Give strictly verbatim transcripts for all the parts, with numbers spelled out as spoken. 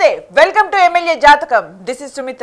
Welcome to MLA జాతకం. This is Sumitra.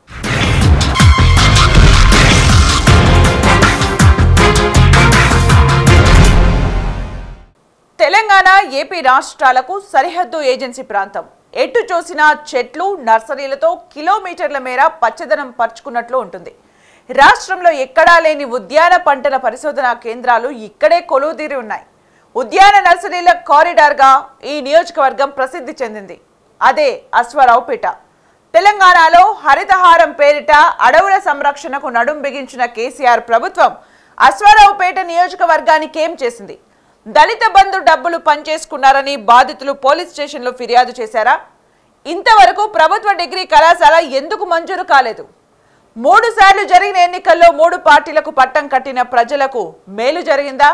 Telangana AP రాష్ట్రాలకు సరిహద్దు ఏజెన్సీ ప్రాంతం. ఎటు చూసినా చెట్లు నర్సరీలతో కిలోమీటర్ల మేర పచ్చదనం పరుచుకున్నట్లు ఉంటుంది. రాష్ట్రంలో ఎక్కడా లేని ఉద్యాన పంటల పరిశోధనా కేంద్రాలు ఇక్కడే కొలువుదీరి ఉన్నాయి. ఉద్యాన నర్సరీల కారిడార్గా ఈ నియోజకవర్గం ప్రసిద్ధి చెందింది. అదే అశ్వారావుపేట. తెలంగాణలో హరితహారం పేరిట అడవుల సంరక్షణకు నడుం బిగించిన కేసీఆర్ ప్రభుత్వం అశ్వారావుపేట నియోజకవర్గానికి ఏం చేసింది? దళిత బంధు డబ్బులు పనిచేసుకున్నారని బాధితులు పోలీస్ స్టేషన్లో ఫిర్యాదు చేశారా? ఇంతవరకు ప్రభుత్వ డిగ్రీ కళాశాల ఎందుకు మంజూరు కాలేదు? మూడు సార్లు జరిగిన ఎన్నికల్లో మూడు పార్టీలకు పట్టం కట్టిన ప్రజలకు మేలు జరిగిందా?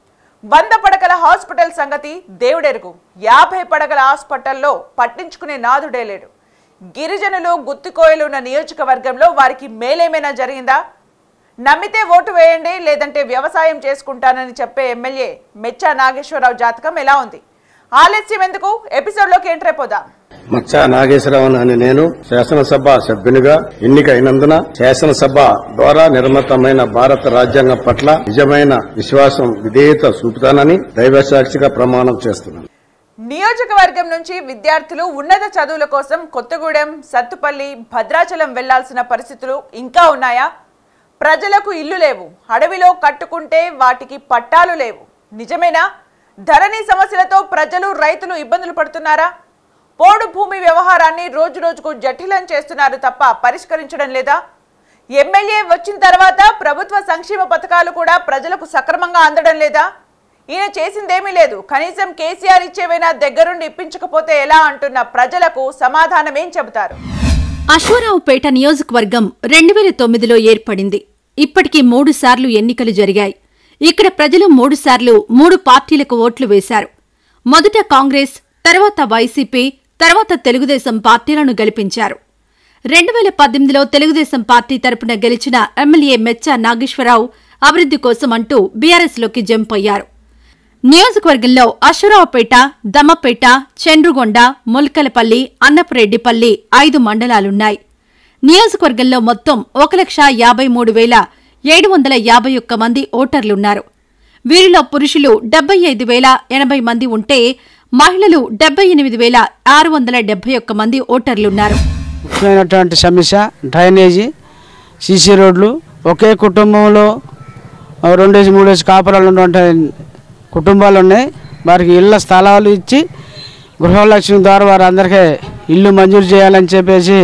వంద పడకల హాస్పిటల్ సంగతి దేవుడెరుగు. యాభై పడకల హాస్పిటల్లో పట్టించుకునే నాదుడే లేడు. గిరిజనులు గుత్తికోయలు ఉన్న నియోజకవర్గంలో వారికి మేలేమైనా జరిగిందా? నమ్మితే ఓటు వేయండి, లేదంటే వ్యవసాయం చేసుకుంటానని చెప్పే ఎమ్మెల్యే మెచ్చా నాగేశ్వరరావు జాతకం ఎలా ఉంది? ఆలస్యం ఎందుకు, ఎపిసోడ్లోకి ఎంటర్ అయిపోదాం. మచ్చా నాగేశ్వరరావు అని నేను శాసనసభ సభ్యునిగా ఎన్నికైనందున శాసనసభ ద్వారా నిర్మితమైన భారత రాజ్యాంగం పట్ల నిజమైన విశ్వాసం విధేయత చూపుతానని దైవసాక్షిగా ప్రమాణం చేస్తున్నాను. నియోజకవర్గం నుంచి విద్యార్థులు ఉన్నత చదువుల కోసం కొత్తగూడెం, సత్తుపల్లి, భద్రాచలం వెళ్లాల్సిన పరిస్థితులు ఇంకా ఉన్నాయా? ప్రజలకు ఇల్లు లేవు, అడవిలో కట్టుకుంటే వాటికి పట్టాలు లేవు. నిజమేనా? ధరణి సమస్యలతో ప్రజలు, రైతులు ఇబ్బందులు పడుతున్నారా? పోడు భూమి వ్యవహారాన్ని రోజు రోజుకు జటిలం చేస్తున్నారు తప్ప పరిష్కరించడం లేదా? ఎమ్మెల్యే వచ్చిన తర్వాత ప్రభుత్వ సంక్షేమ పథకాలు కూడా ప్రజలకు సక్రమంగా అందడం లేదా? ఈయన చేసిందేమీ లేదు, కనీసం కేసీఆర్ ఇచ్చేవైనా దగ్గరుండి ఇప్పించకపోతే ఎలా అంటున్న ప్రజలకు సమాధానం ఏం చెబుతారు? అశ్వారావుపేట నియోజకవర్గం రెండు వేల తొమ్మిదిలో ఏర్పడింది. ఇప్పటికీ మూడు సార్లు ఎన్నికలు జరిగాయి. ఇక్కడ ప్రజలు మూడు సార్లు మూడు పార్టీలకు ఓట్లు వేశారు. మొదట కాంగ్రెస్, తర్వాత వైసీపీ, తర్వాత తెలుగుదేశం పార్టీలను గెలిపించారు. రెండు వేల పద్దెనిమిదిలో తెలుగుదేశం పార్టీ తరపున గెలిచిన ఎమ్మెల్యే మెచ్చా నాగేశ్వరరావు అభివృద్ధి కోసం అంటూ బీఆర్ఎస్లోకి జంప్ అయ్యారు. నియోజకవర్గంలో అశ్వారావుపేట, దమ్మపేట, చండ్రుగొండ, ముల్కలపల్లి, అన్నపరెడ్డిపల్లి ఐదు మండలాలున్నాయి. నియోజకవర్గంలో మొత్తం ఒక లక్ష యాభై మూడు వేల ఏడు వందల యాభై ఒక్క మంది ఓటర్లున్నారు. వీరిలో పురుషులు డెబ్బై ఐదు వేల ఎనభై మంది ఉంటే మహిళలు డెబ్బై ఎనిమిది వేల ఆరు వందల డెబ్బై ఒక్క మంది ఓటర్లున్నారు. ముఖ్యమైనటువంటి సమస్య డ్రైనేజీ, సీసీ రోడ్లు. ఒకే కుటుంబంలో రెండేసి మూడేసి కాపురాలు ఉన్నటువంటి కుటుంబాలు ఉన్నాయి. వారికి ఇళ్ల స్థలాలు ఇచ్చి గృహలక్ష్మి ద్వారా వారు అందరికీ ఇల్లు మంజూరు చేయాలని చెప్పేసి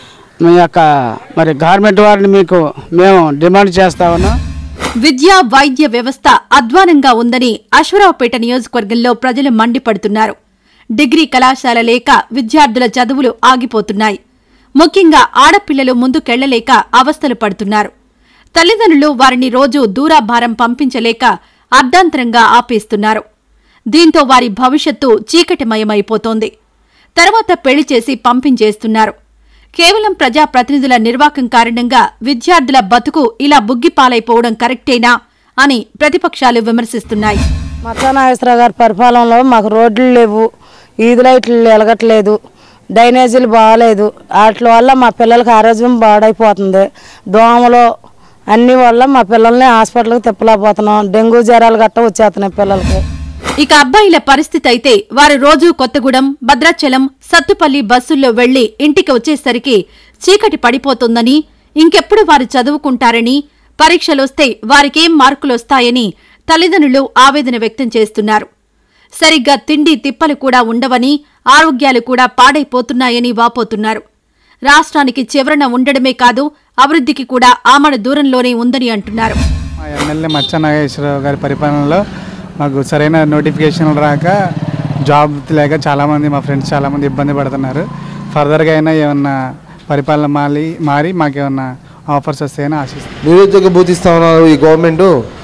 మీ యొక్క మరి గవర్నమెంట్ వారిని మీకు మేము డిమాండ్ చేస్తా ఉన్నాం. విద్యా వైద్య వ్యవస్థ అధ్వానంగా ఉందని అశ్వారావుపేట నియోజకవర్గంలో ప్రజలు మండిపడుతున్నారు. డిగ్రీ కళాశాల లేక విద్యార్థుల చదువులు ఆగిపోతున్నాయి. ముఖ్యంగా ఆడపిల్లలు ముందుకెళ్లలేక అవస్థలు పడుతున్నారు. తల్లిదండ్రులు వారిని రోజూ దూరాభారం పంపించలేక అర్ధాంతరంగా ఆపేస్తున్నారు. దీంతో వారి భవిష్యత్తు చీకటిమయమైపోతోంది. తర్వాత పెళ్లి చేసి పంపించేస్తున్నారు. కేవలం ప్రజాప్రతినిధుల నిర్వాకం కారణంగా విద్యార్థుల బతుకు ఇలా బుగ్గిపాలైపోవడం కరెక్టేనా అని ప్రతిపక్షాలు విమర్శిస్తున్నాయి. మచ్చా నాగేశ్వరరావు గారి పరిపాలనలో మాకు రోడ్లు లేవు, ఈది లైట్లు వెలగట్లేదు, డ్రైనేజీలు బాగాలేదు. వాటి వల్ల మా పిల్లలకి ఆరోగ్యం పాడైపోతుంది. దోమలు అన్ని వల్ల మా పిల్లల్ని హాస్పిటల్కి తిప్పలేకపోతున్నాం. డెంగ్యూ జ్వరాలు గట్ట వచ్చేస్తున్నాయి పిల్లలకి. ఇక అబ్బాయిల పరిస్థితి అయితే వారు రోజూ కొత్తగూడెం, భద్రాచలం, సత్తుపల్లి బస్సుల్లో వెళ్లి ఇంటికి వచ్చేసరికి చీకటి పడిపోతుందని, ఇంకెప్పుడు వారు చదువుకుంటారని, పరీక్షలొస్తే వారికేం మార్కులొస్తాయని తల్లిదండ్రులు ఆవేదన వ్యక్తం చేస్తున్నారు. సరిగ్గా తిండి తిప్పలు కూడా ఉండవని, ఆరోగ్యాలు కూడా పాడైపోతున్నాయని వాపోతున్నారు. రాష్ట్రానికి చివరన ఉండడమే కాదు, అభివృద్ధికి కూడా ఆమడ దూరంలోనే ఉందని అంటున్నారు. ఎమ్మెల్యే మచ్చా నాగేశ్వరరావు గారి పరిపాలనలో మాకు సరైన నోటిఫికేషన్లు రాక, జాబ్ లేక చాలామంది మా ఫ్రెండ్స్ చాలామంది ఇబ్బంది పడుతున్నారు. ఫర్దర్గా అయినా ఏమన్నా పరిపాలన మారి మారి మాకేమన్నా ఆఫర్స్ వస్తాయని ఆశిస్తాం. నిరుద్యోగ భూతిస్తా ఉన్నారు ఈ గవర్నమెంటు.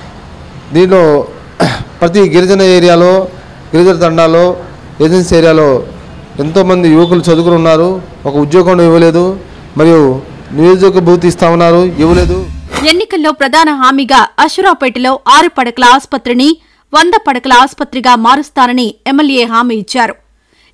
దీనిలో ప్రతి గిరిజన ఏరియాలో, గిరిజన తండాలో, ఏజెన్సీ ఏరియాలో ఎంతోమంది యువకులు చదువుకుని ఉన్నారు. ఒక ఉద్యోగం ఇవ్వలేదు, మరియు నిరుద్యోగ భూతి ఇస్తా ఉన్నారు, ఇవ్వలేదు. ఎన్నికల్లో ప్రధాన హామీగా అశ్వారావుపేటలో ఆరు పడకల ఆసుపత్రిని వంద పడకల ఆసుపత్రిగా మారుస్తానని ఎమ్మెల్యే హామీ ఇచ్చారు.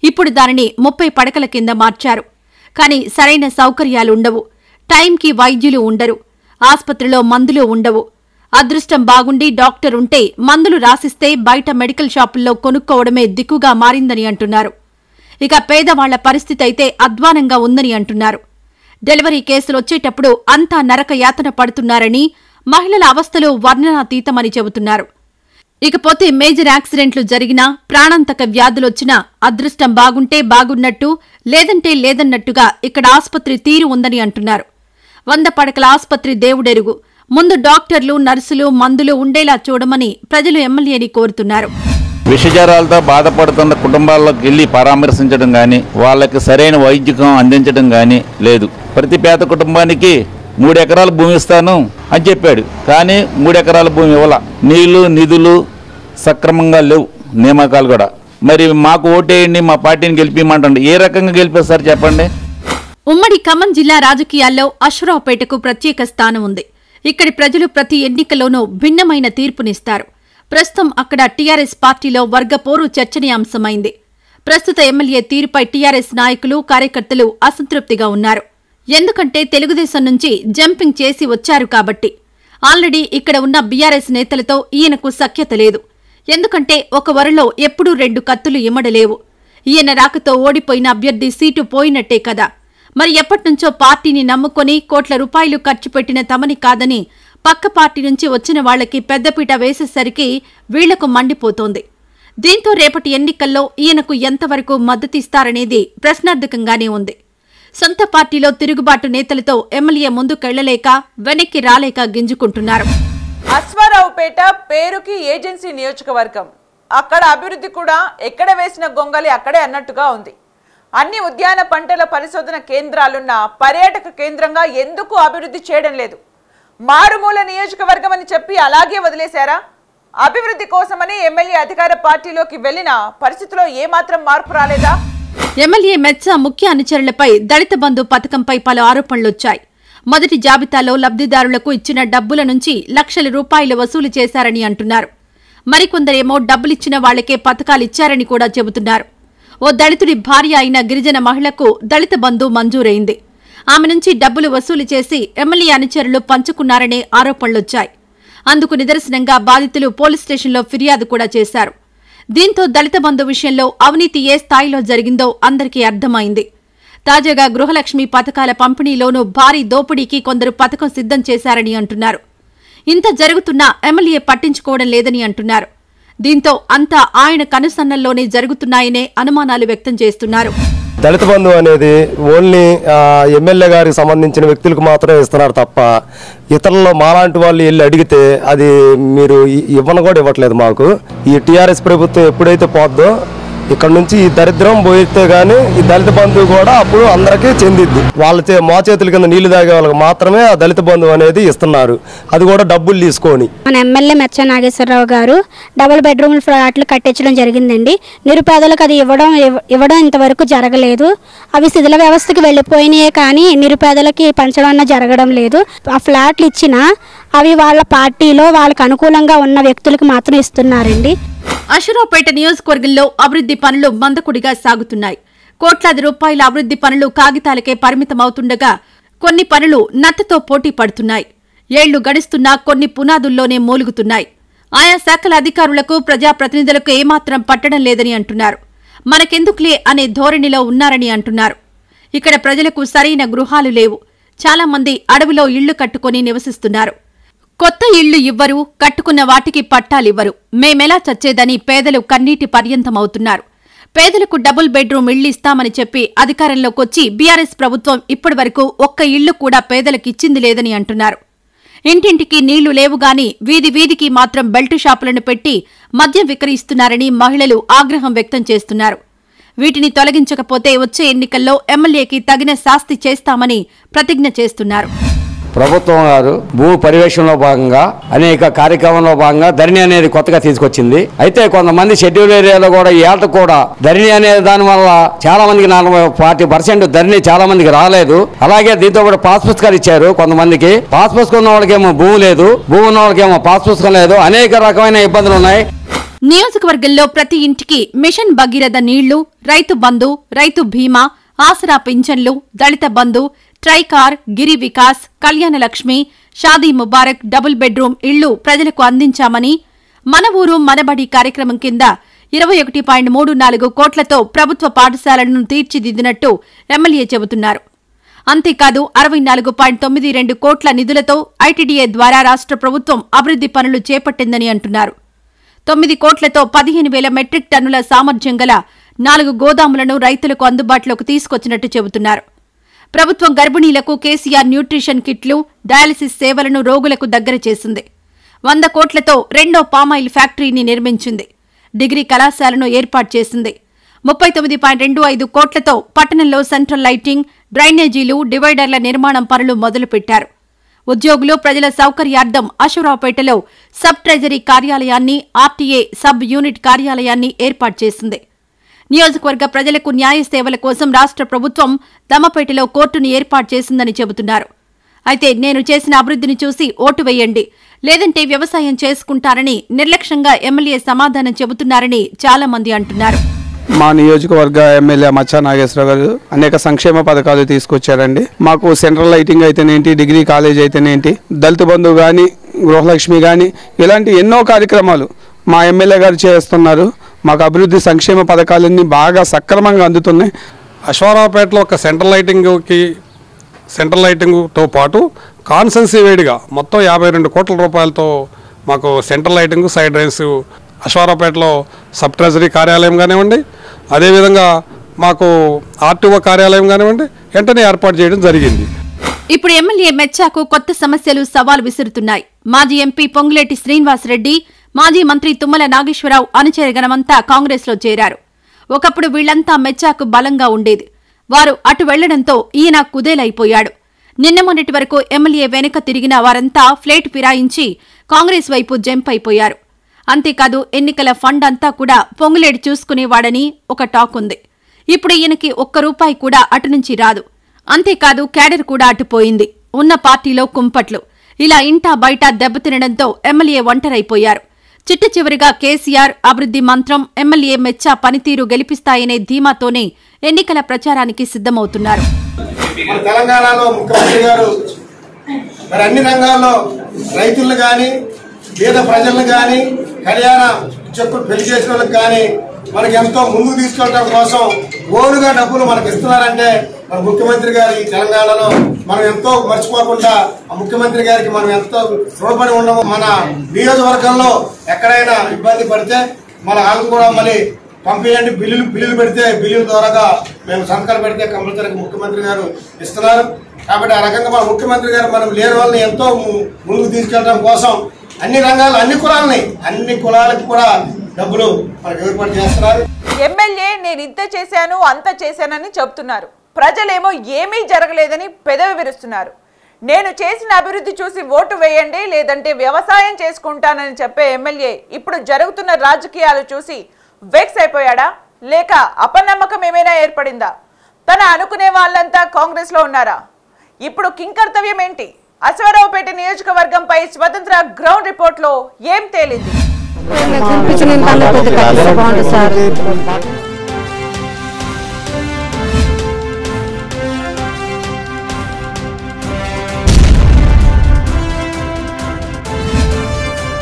ఇప్పుడు దానిని ముప్పై పడకల కింద మార్చారు. కానీ సరైన సౌకర్యాలుండవు, టైంకి వైద్యులు ఉండరు, ఆస్పత్రిలో మందులు ఉండవు. అదృష్టం బాగుండి డాక్టర్ ఉంటే మందులు రాసిస్తే బయట మెడికల్ షాపుల్లో కొనుక్కోవడమే దిక్కుగా మారిందని అంటున్నారు. ఇక పేదవాళ్ల పరిస్థితి అయితే అధ్వానంగా ఉందని అంటున్నారు. డెలివరీ కేసులు వచ్చేటప్పుడు అంతా నరక యాతన పడుతున్నారని, మహిళల అవస్థలు వర్ణనాతీతమని చెబుతున్నారు. ఇకపోతే మేజర్ యాక్సిడెంట్లు జరిగినా, ప్రాణాంతక వ్యాధులొచ్చినా అదృష్టం బాగుంటే బాగున్నట్టు, లేదంటే లేదన్నట్టుగా ఇక్కడ ఆస్పత్రి తీరు ఉందని అంటున్నారు. వంద పడకల ఆస్పత్రి దేవుడెరుగు, ముందు డాక్టర్లు, నర్సులు, మందులు ఉండేలా చూడమని ప్రజలు ఎమ్మెల్యేని కోరుతున్నారు. విషజ్వరాలతో బాధపడుతున్న కుటుంబాల్లోకి వెళ్లి పరామర్శించడం గాని, వాళ్ళకి సరైన వైద్యం అందించడం గాని లేదు. ప్రతి పేద కుటుంబానికి మూడు ఎకరాల భూమి ఇస్తాను అని చెప్పాడు, కానీ మూడు ఎకరాల భూమి ఇవ్వాల. నీళ్లు నిధులు సక్రమంగా లేవు, నియామకాలు కూడా. మరి మాకు ఓటేయండి, మా పార్టీని గెలిపిమంటండి. ఏ రకంగా గెలిపిస్తారు చెప్పండి? ఉమ్మడి ఖమ్మం జిల్లా రాజకీయాల్లో అశ్వరావుపేటకు ప్రత్యేక స్థానం ఉంది. ఇక్కడి ప్రజలు ప్రతి ఎన్నికలోనూ భిన్నమైన తీర్పునిస్తారు. ప్రస్తుతం అక్కడ టీఆర్ఎస్ పార్టీలో వర్గపోరు చర్చనీయాంశమైంది. ప్రస్తుత ఎమ్మెల్యే తీరుపై టీఆర్ఎస్ నాయకులు, కార్యకర్తలు అసంతృప్తిగా ఉన్నారు. ఎందుకంటే తెలుగుదేశం నుంచి జంపింగ్ చేసి వచ్చారు కాబట్టి. ఆల్రెడీ ఇక్కడ ఉన్న బీఆర్ఎస్ నేతలతో ఈయనకు సఖ్యత లేదు. ఎందుకంటే ఒక వరలో ఎప్పుడూ రెండు కత్తులు ఇమ్మడలేవు. ఈయన రాకతో ఓడిపోయిన అభ్యర్థి సీటు పోయినట్టే కదా. మరి ఎప్పటినుంచో పార్టీని నమ్ముకొని కోట్ల రూపాయలు ఖర్చు పెట్టిన తమని కాదని పక్క పార్టీ నుంచి వచ్చిన వాళ్లకి పెద్దపీట వేసేసరికి వీళ్లకు మండిపోతోంది. దీంతో రేపటి ఎన్నికల్లో ఈయనకు ఎంతవరకు మద్దతిస్తారనేది ప్రశ్నార్థకంగానే ఉంది. సొంత పార్టీలో తిరుగుబాటు నేతలతో ఎమ్మెల్యే ముందుకెళ్లలేక, వెనక్కి రాలేక గింజుకుంటున్నారు. అశ్వారావుపేట పేరుకి ఏజెన్సీ నియోజకవర్గం. అక్కడ అభివృద్ధి కూడా ఎక్కడ వేసిన గొంగలి అక్కడే అన్నట్టుగా ఉంది. అన్ని ఉద్యాన పంటల పరిశోధన కేంద్రాలున్న పర్యాటక కేంద్రంగా ఎందుకు అభివృద్ధి చేయడం లేదు? మారుమూల నియోజకవర్గం అని చెప్పి అలాగే వదిలేశారా? అభివృద్ధి కోసమని ఎమ్మెల్యే అధికార పార్టీలోకి వెళ్లిన పరిస్థితిలో ఏమాత్రం మార్పు రాలేదా? ఎమ్మెల్యే మెచ్చ ముఖ్య అనుచరులపై దళిత బంధు పథకంపై పలు ఆరోపణలొచ్చాయి. మొదటి జాబితాలో లబ్ధిదారులకు ఇచ్చిన డబ్బుల నుంచి లక్షల రూపాయలు వసూలు చేశారని అంటున్నారు. మరికొందరేమో డబ్బులిచ్చిన వాళ్లకే పథకాలిచ్చారని కూడా చెబుతున్నారు. ఓ దళితుడి భార్య అయిన గిరిజన మహిళకు దళిత బంధు మంజూరైంది. ఆమె నుంచి డబ్బులు వసూలు చేసి ఎమ్మెల్యే అనుచరులు పంచుకున్నారనే ఆరోపణలొచ్చాయి. అందుకు నిదర్శనంగా బాధితులు పోలీస్ స్టేషన్లో ఫిర్యాదు కూడా చేశారు. దీంతో దళిత బంధు విషయంలో అవినీతి ఏ స్థాయిలో జరిగిందో అందరికీ అర్థమైంది. తాజాగా గృహలక్ష్మి పథకాల పంపిణీలోనూ భారీ దోపిడీకి కొందరు పథకం సిద్ధం చేశారని అంటున్నారు. ఇంత జరుగుతున్నా ఎమ్మెల్యే పట్టించుకోవడం లేదని అంటున్నారు. దీంతో అంతా ఆయన కనుసన్నల్లోనే జరుగుతున్నాయనే అనుమానాలు వ్యక్తం చేస్తున్నారు. దళిత బంధు అనేది ఓన్లీ ఎమ్మెల్యే గారికి సంబంధించిన వ్యక్తులకు మాత్రమే ఇస్తున్నారు తప్ప ఇతరుల్లో మాలాంటి వాళ్ళు వెళ్ళి అడిగితే అది మీరు ఇవ్వను కూడా ఇవ్వట్లేదు మాకు. ఈ టీఆర్ఎస్ ప్రభుత్వం ఎప్పుడైతే పోద్దో ఇక్కడ నుంచి ఈ దరిద్రం పోయితే గానీ ఈ దళిత బంధు కూడా అప్పుడు అందరికీ చెందిద్ది. వాళ్ళ మా చేతుల కింద నీళ్లు తాగే వాళ్ళకి మాత్రమే ఆ దళిత బంధు అనేది ఇస్తున్నారు, అది కూడా డబ్బులు తీసుకొని. మన ఎమ్మెల్యే మెచ్చ నాగేశ్వరరావు గారు డబుల్ బెడ్రూమ్ ఫ్లాట్లు కట్టించడం జరిగిందండి. నిరుపేదలకు అది ఇవ్వడం ఇవ్వడం ఇంతవరకు జరగలేదు. అవి శిథిల వ్యవస్థకి వెళ్ళిపోయినాయే కానీ నిరుపేదలకి పంచడం జరగడం లేదు. ఆ ఫ్లాట్లు ఇచ్చినా అవి వాళ్ళ పార్టీలో వాళ్ళకి అనుకూలంగా ఉన్న వ్యక్తులకు మాత్రం ఇస్తున్నారండి. అశ్వరావుపేట నియోజకవర్గంలో అభివృద్ధి పనులు మందకుడిగా సాగుతున్నాయి. కోట్లాది రూపాయల అభివృద్ధి పనులు కాగితాలకే పరిమితమవుతుండగా కొన్ని పనులు నత్తతో పోటీ పడుతున్నాయి. ఏళ్లు గడుస్తున్నా కొన్ని పునాదుల్లోనే మూలుగుతున్నాయి. ఆయా శాఖల అధికారులకు, ప్రజాప్రతినిధులకు ఏమాత్రం పట్టడం లేదని అంటున్నారు. మనకెందుకులే అనే ధోరణిలో ఉన్నారని అంటున్నారు. ఇక్కడ ప్రజలకు సరైన గృహాలు లేవు. చాలా మంది అడవిలో ఇళ్లు కట్టుకుని నివసిస్తున్నారు. కొత్త ఇళ్లు ఇవ్వరు, కట్టుకున్న వాటికి పట్టాలివ్వరు. మేమెలా చచ్చేదని పేదలు కన్నీటి పర్యంతమవుతున్నారు. పేదలకు డబుల్ బెడ్రూమ్ ఇళ్లు ఇస్తామని చెప్పి అధికారంలోకొచ్చి బీఆర్ఎస్ ప్రభుత్వం ఇప్పటి వరకు ఒక్క ఇళ్లు కూడా పేదలకిచ్చింది లేదని అంటున్నారు. ఇంటింటికి నీళ్లు లేవుగాని వీధి వీధికి మాత్రం బెల్ట్ షాపులను పెట్టి మద్యం విక్రయిస్తున్నారని మహిళలు ఆగ్రహం వ్యక్తం చేస్తున్నారు. వీటిని తొలగించకపోతే వచ్చే ఎన్నికల్లో ఎమ్మెల్యేకి తగిన శాస్తి చేస్తామని ప్రతిజ్ఞ చేస్తున్నారు. ప్రభుత్వం గారు భూ పరివేషణలో భాగంగా అనేక కార్యక్రమంలో భాగంగా ధరణి అనేది కొత్తగా తీసుకొచ్చింది. అయితే కొంతమంది షెడ్యూల్ ఏరియాలో కూడా ఈ ఏట కూడా ధరణి అనే దాని వల్ల చాలా మందికి నలభై ఫార్టీ పర్సెంట్ ధరణి చాలా మందికి రాలేదు. అలాగే దీంతో కూడా పాస్ పుస్తకాలు ఇచ్చారు. కొంతమందికి పాస్ పుస్తకం ఉన్న వాళ్ళకేమో భూమి లేదు, భూమి ఉన్న వాళ్ళకేమో పాస్ పుస్తకం లేదు. అనేక రకమైన ఇబ్బందులు ఉన్నాయి. నియోజకవర్గంలో ప్రతి ఇంటికి మిషన్ భగీరథ నీళ్లు, రైతు బంధు, రైతు బీమా, ఆసరా పింఛన్లు, దళిత బంధు, ట్రైకార్, గిరి వికాస్, కళ్యాణ లక్ష్మి, షాదీ ముబారక్ డబుల్ బెడ్రూమ్ ఇళ్లు ప్రజలకు అందించామని మన ఊరు మనబడి కార్యక్రమం కింద ఇరవై ఒకటి పాయింట్ మూడు నాలుగు కోట్లతో ప్రభుత్వ పాఠశాలలను తీర్చిదిద్దినట్టు ఎమ్మెల్యే చెబుతున్నారు. అంతేకాదు అరవై నాలుగు పాయింట్ తొమ్మిది రెండు కోట్ల నిధులతో ఐటీడీఏ ద్వారా రాష్ట్ర ప్రభుత్వం అభివృద్ది పనులు చేపట్టిందని అంటున్నారు. తొమ్మిది కోట్లతో పదిహేను వేల మెట్రిక్ టన్నుల సామర్థ్యం గల నాలుగు గోదాములను రైతులకు అందుబాటులోకి తీసుకొచ్చినట్టు చెబుతున్నారు. ప్రభుత్వం గర్భిణీలకు కేసీఆర్ న్యూట్రిషన్ కిట్లు, డయాలసిస్ సేవలను రోగులకు దగ్గర చేసింది. వంద కోట్లతో రెండో పామాయిల్ ఫ్యాక్టరీని నిర్మించింది. డిగ్రీ కళాశాలను ఏర్పాటు చేసింది. ముప్పై తొమ్మిది పాయింట్ రెండు ఐదు కోట్లతో పట్టణంలో సెంట్రల్ లైటింగ్, డ్రైనేజీలు, డివైడర్ల నిర్మాణం పనులు మొదలుపెట్టారు. ఉద్యోగులు, ప్రజల సౌకర్యార్థం అశ్వరావుపేటలో సబ్ ట్రెజరీ కార్యాలయాన్ని, ఆర్టీఏ సబ్ యూనిట్ కార్యాలయాన్ని ఏర్పాటు చేసింది. నియోజకవర్గ ప్రజలకు న్యాయ సేవల కోసం రాష్ట్ర ప్రభుత్వం దమ్మపేటలో కోర్టును ఏర్పాటు చేసిందని చెబుతున్నారు. అయితే నేను చేసిన అభివృద్ధిని చూసి ఓటు వేయండి, లేదంటే వ్యవసాయం చేసుకుంటారని నిర్లక్ష్యంగా ఎమ్మెల్యే సమాధానం చెబుతున్నారని చాలా మంది అంటున్నారు. మా నియోజకవర్గ ఎమ్మెల్యే మచ్చా నాగేశ్వరరావు గారు అనేక సంక్షేమ పథకాలు తీసుకొచ్చారండి. మాకు సెంట్రల్ లైటింగ్ అయితేనేంటి, డిగ్రీ కాలేజ్ అయితేనేంటి, దళిత బంధు కానీ, గృహలక్ష్మి కానీ, ఇలాంటి ఎన్నో కార్యక్రమాలు మా ఎమ్మెల్యే గారు చేస్తున్నారు. మాకు అభివృద్ధి సంక్షేమ పథకాలన్నీ బాగా సక్రమంగా అందుతున్నాయి. అశ్వారావుపేటలో ఒక సెంట్రల్ లైటింగ్కి సెంట్రల్ లైటింగ్తో పాటు కాన్సెన్సీ వేడిగా మొత్తం యాభై రెండు కోట్ల రూపాయలతో మాకు సెంట్రల్ లైటింగ్, సైడ్ రైన్స్, అశ్వారావుపేటలో సబ్ ట్రెజరీ కార్యాలయం కానివ్వండి, అదేవిధంగా మాకు ఆర్టీఓ కార్యాలయం కానివ్వండి వెంటనే ఏర్పాటు చేయడం జరిగింది. ఇప్పుడు ఎమ్మెల్యే మెచ్చాకు కొత్త సమస్యలు సవాల్ విసురుతున్నాయి. మాజీ ఎంపీ పొంగులేటి శ్రీనివాసరెడ్డి, మాజీ మంత్రి తుమ్మల నాగేశ్వరరావు అనుచరగణమంతా కాంగ్రెస్లో చేరారు. ఒకప్పుడు వీళ్లంతా మెచ్చాకు బలంగా ఉండేది. వారు అటు వెళ్లడంతో ఈయన కుదేలైపోయాడు. నిన్న మొన్నటి వరకు ఎమ్మెల్యే వెనుక తిరిగిన వారంతా ఫ్లేట్ ఫిరాయించి కాంగ్రెస్ వైపు జంప్ అయిపోయారు. అంతేకాదు ఎన్నికల ఫండ్ అంతా కూడా పొంగులేటి చూసుకునేవాడని ఒక టాక్ ఉంది. ఇప్పుడు ఈయనకి ఒక్క రూపాయి కూడా అటు నుంచి రాదు. అంతేకాదు క్యాడర్ కూడా అటుపోయింది. ఉన్న పార్టీలో కుంపట్లు. ఇలా ఇంటా బయట దెబ్బతినడంతో ఎమ్మెల్యే ఒంటరైపోయారు. చిట్ట చివరిగా కేసీఆర్ అభివృద్ధి మంత్రం, ఎమ్మెల్యే మెచ్చా పనితీరు గెలిపిస్తాయనే ధీమాతోనే ఎన్నికల ప్రచారానికి సిద్ధమవుతున్నారు. తెలంగాణలో ముఖ్యమంత్రి గారు మరి అన్ని రంగాల్లో రైతులను కానీ, పేద ప్రజలను కానీ, కళ్యాణ చెక్కులు పెళ్లి చేసిన వాళ్ళకి కానీ మనకి ఎంతో ముందుకు తీసుకెళ్ళడం కోసం ఓనుగా డబ్బులు మనకి ఇస్తున్నారంటే మన ముఖ్యమంత్రి గారు ఈ తెలంగాణలో మనం ఎంతో మర్చిపోకుండా ఆ ముఖ్యమంత్రి గారికి మనం ఎంతో రుణపడి ఉండము. మన నియోజకవర్గంలో ఎక్కడైనా ఇబ్బంది పడితే మన వాళ్ళకు కూడా మళ్ళీ పంపించండి, బిల్లులు బిల్లులు పెడితే బిల్లుల ద్వారాగా మేము సంతకాలు పెడితే కంపల్సరీగా ముఖ్యమంత్రి గారు ఇస్తున్నారు. కాబట్టి ఆ రకంగా మన ముఖ్యమంత్రి గారు మనం లేని వాళ్ళని ఎంతో ముందుకు తీసుకెళ్ళడం కోసం అన్ని రంగాలు, అన్ని కులాలని, అన్ని కులాలకు కూడా డబ్బులు మనకు ఏర్పాటు చేస్తున్నారు. ఎమ్మెల్యే నేను ఇంత చేశాను అంత చేశానని చెబుతున్నారు. ప్రజలేమో ఏమీ జరగలేదని పెదవి విరుస్తున్నారు. నేను చేసిన అభివృద్ధి చూసి ఓటు వేయండి, లేదంటే వ్యవసాయం చేసుకుంటానని చెప్పే ఎమ్మెల్యే ఇప్పుడు జరుగుతున్న రాజకీయాలు చూసి వెక్స్ అయిపోయాడా, లేక అపనమ్మకం ఏమైనా ఏర్పడిందా? తన అనుకునే వాళ్ళంతా కాంగ్రెస్ లో ఉన్నారా? ఇప్పుడు కింకర్తవ్యం ఏంటి? అశ్వారావుపేట నియోజకవర్గంపై స్వతంత్ర గ్రౌండ్ రిపోర్ట్ లో ఏం తేలింది?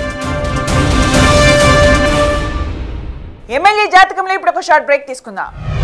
ఎమ్మెల్యే జాతకంలో ఇప్పుడు ఒక షార్ట్ బ్రేక్ తీసుకుందాం.